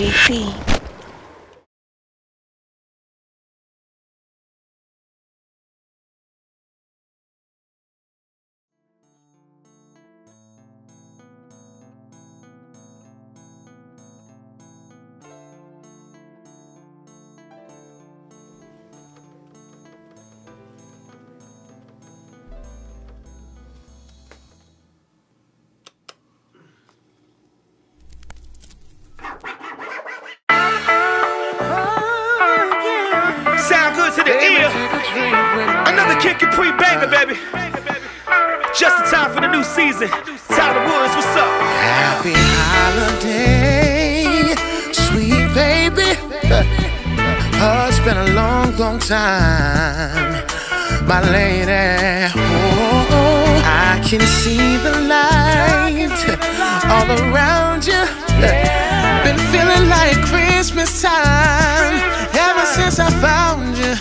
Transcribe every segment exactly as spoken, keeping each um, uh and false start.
G C. Sound good to the ear. Another Kid Capri banger, baby. Just in time for the new season. Tyler Woods, what's up? Happy holiday, sweet baby. Oh, it's been a long, long time, my lady. Oh, I can see the light all around you. Been feeling like Christmas time ever since I found you.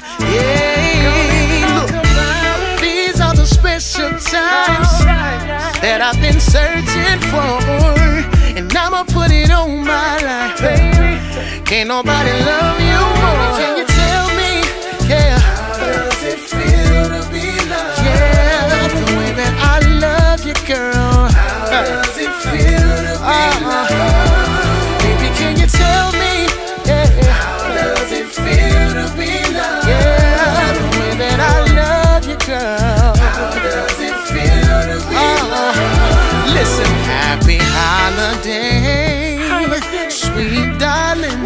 Yeah, look, these are the special times that I've been searching for, and I'ma put it on my life. Can't nobody love you more. Can you tell me, yeah, how does it feel to be loved? Yeah, the way that I love you, girl. How does it feel to be uh-huh. loved? Baby, can you tell me, yeah, how does it feel to be loved? Yeah, the way that I love you, girl. How does it feel to be uh-huh. loved? Listen, happy holiday, sweet darling.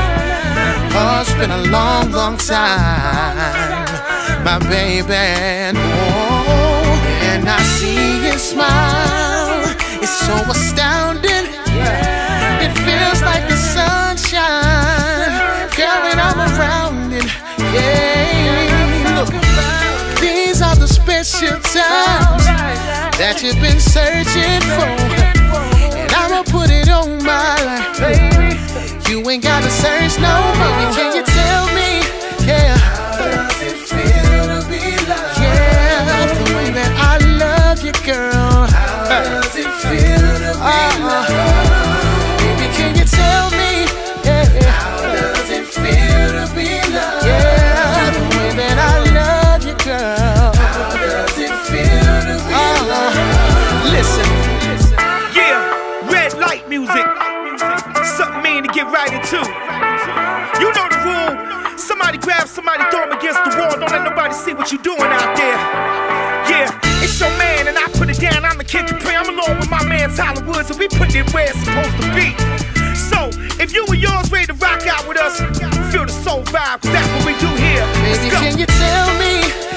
Oh, it's been a long, long time, my baby. Oh, and I see you smile, it's so astounding. It feels like the sunshine, girl, when I'm around it. Yeah, look, these are the special times that you've been searching for, and I'ma put it on my life. You ain't gotta search no more. Can you tell me, yeah, how does it feel to be loved? Yeah, the way that I love you, girl. How does it feel to be uh-huh. loved? Baby, can you tell me, yeah, how does it feel to be loved? Yeah, the way that I love you, girl. How does it feel to be uh-huh. loved? Listen, listen. Yeah, red light music. Something mean to get right into. You know the rule. Somebody grab somebody, throw them against the wall. Don't let nobody see what you doing out there. Yeah, it's your man and I put it down. I'm the Kid Capri. I'm along with my man Tyler Woods, and we put it where it's supposed to be. So, if you and yours ready to rock out with us, feel the soul vibe, cause that's what we do here. Baby, can you tell me,